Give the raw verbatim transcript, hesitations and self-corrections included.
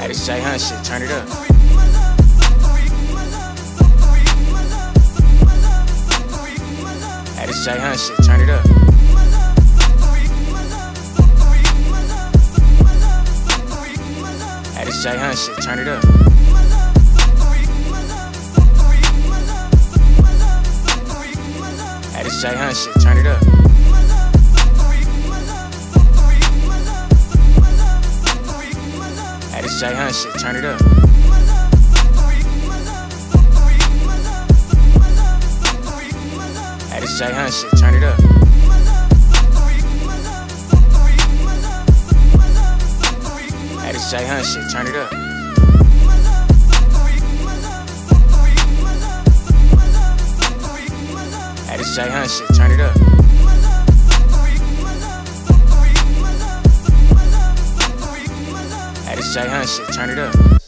Hey, this Jay Hunt shit, turn it up. Hey, this Jay Hunt shit, turn it up. Hey, this Jay Hunt shit, turn it up. Hey, this Jay Hunt shit, turn it up. Hey, this Jay Hunt shit, turn it up. Hey, this Jay Hunt shit, turn it up. Hey, this Jay Hunt shit, turn it up. Hey, this Jay Hunt shit, turn it up. Hey, this Jay Hunt shit, turn it up.